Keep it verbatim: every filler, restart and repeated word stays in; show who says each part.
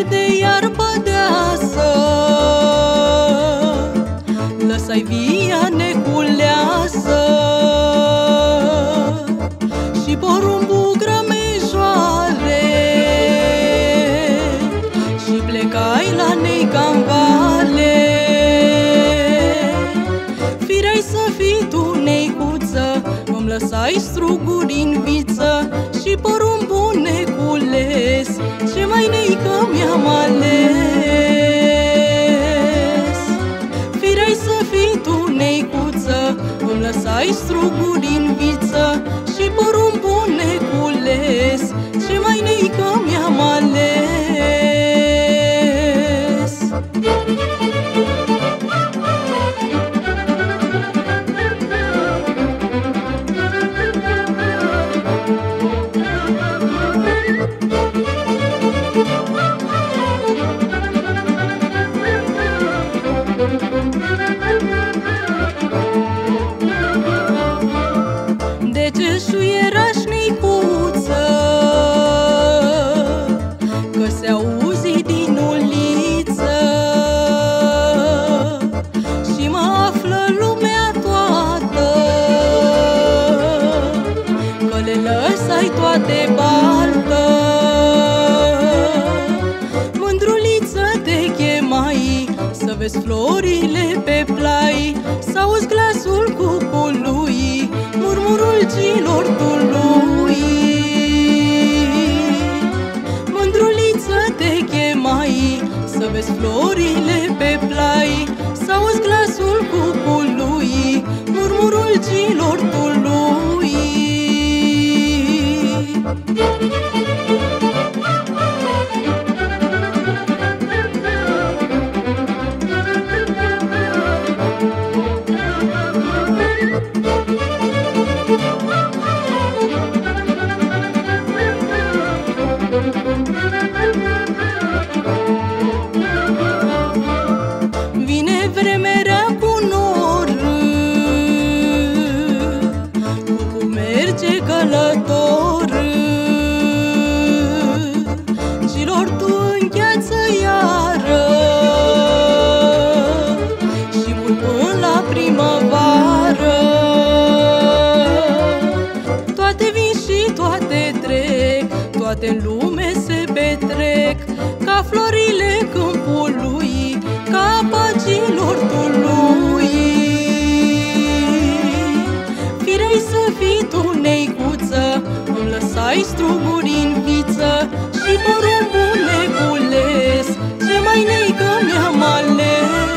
Speaker 1: verde iarbă deasă, lăsai via neculeasă și porumbul grămejoare și plecai la nei ca-n vale. Firai să fii tu, neicuță, îmi lăsai struguri în viță și porumbul necules, ce mai neică mi-am ales. Firai să fii tu, neicuță, îmi lăsai struguri în viță și porumbul necules, ce mai neică mi-am ales. De ce șuieraș, neicuță, că se auzi din uliță și mă află lumea toată, că le lăsai toate baltă. Mândruliță te chemai să vezi florile pe plai, s-auzi glasul cucului, murmurul cilortului. Mândruliță te chemai să vezi florile pe plai, s-auzi glasul cucului, murmurul cilortului. Vine vremerea cu nor, cucu merge călător, cilor tu îngheață iară și mult până la primăvară. Toate vin și toate trec, toate în lume se petrec, ca florile câmpului, ca păcilor tului. Firei să fii tu, neicuță, îmi lăsai struguri în viță și porumbul necules, ce mai neică mi-am ales.